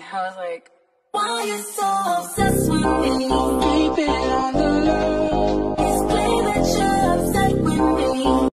I was like, why you so obsessed with me?